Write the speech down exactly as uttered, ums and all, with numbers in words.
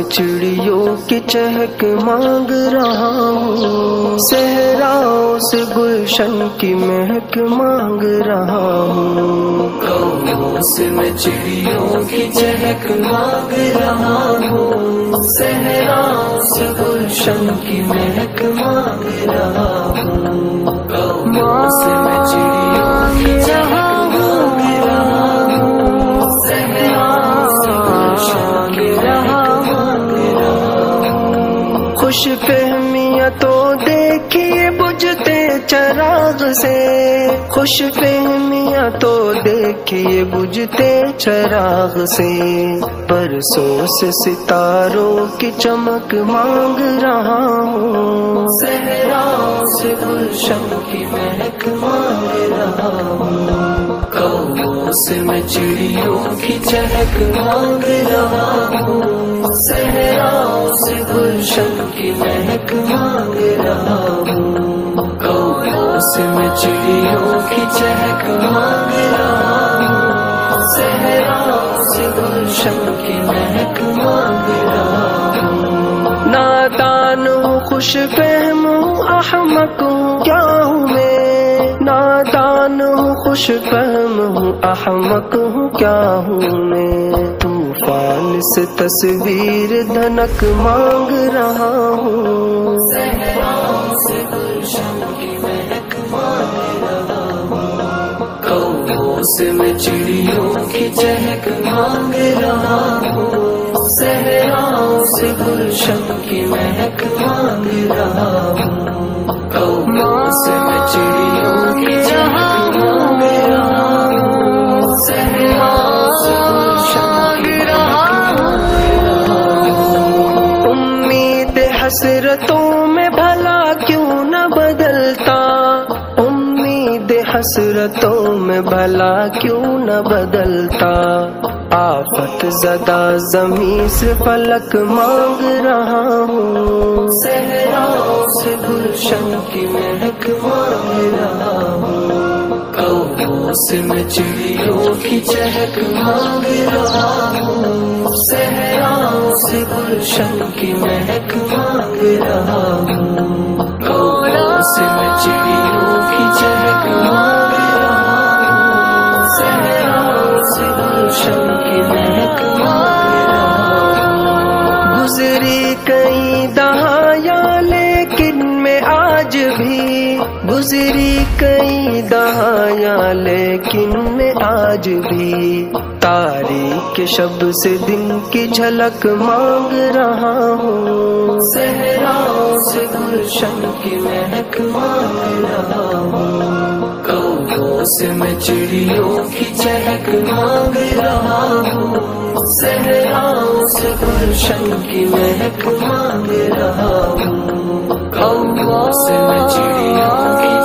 چڑیوں کی چہک مانگ رہا ہوں، صحراؤں سے گلشن کی مہک مانگ رہا ہوں، کونوں سے میں چڑیوں کی چہک مانگ رہا ہوں، صحراؤں سے گلشن کی مہک مانگ رہا ہوں، کونوں سے میں چڑیوں کی چہک مانگ رہا ہوں، صحراؤں سے گلشن کی مہک مانگ رہا ہوں۔ خوش فہمیاں تو دیکھیے بجھتے چراغ سے، خوش فہمیاں تو دیکھیے بجھتے چراغ سے، برسوں سے ستاروں کی چمک مانگ رہا ہوں، صحراؤں سے گلشن کی مہک مانگ رہا ہوں، کونوں سے میں چڑیوں کی چہک مانگ رہا ہوں، صحراؤں سے گلشن کی مہک مانگ رہا ہوں، کونوں سے میں چڑیوں کی چہک مانگ رہا ہوں، صحراؤں سے گلشن کی مہک مانگ رہا ہوں۔ نادان ہوں، خوش فہم ہوں، احمق ہوں، کیا ہوں میں؟ نادان ہوں، خوش فہم ہوں، احمق ہوں، کیا ہوں میں؟ طوفان سے تصویر دھنک مانگ رہا ہوں، صحراؤں سے گلشن کی مہک مانگ رہا ہوں، کونوں سے میں چڑیوں کی چہک مانگ رہا ہوں، صحراؤں سے گلشن کی مہک مانگ رہا ہوں، کونوں سے میں چڑیوں کی چہک مانگ رہا ہوں، صحراؤں سے گلشن کی مہک مانگ رہا ہوں۔ امید حسرتوں میں بھلا کیوں نہ بدلتا، امید حسرتوں میں بھلا کیوں نہ بدلتا، آفت زدہ زمین سے فلک مانگ رہا ہوں، صحراؤں سے گلشن کی مہک مانگ رہا ہوں، کونوں سے میں چڑیوں کی چہک مانگ رہا ہوں، صحراؤں سے گلشن کی مہک مانگ رہا ہوں، کونوں سے میں چڑیوں کی چہک مانگ رہا ہوں، صحراؤں سے گلشن کی مہک مانگ رہا ہوں۔ گزری کئی دہائیاں لیکن میں آج بھی، گزری کئی دہائیاں لیکن میں آج بھی، تاریک شب سے دن کی جھلک مانگ رہا ہوں، صحراؤں سے گلشن کی مہک مانگ رہا ہوں، کونوں سے میں چڑیوں کی چہک مانگ رہا ہوں، صحراؤں سے گلشن کی مہک مانگ رہا ہوں، کونوں سے میں چڑیوں کی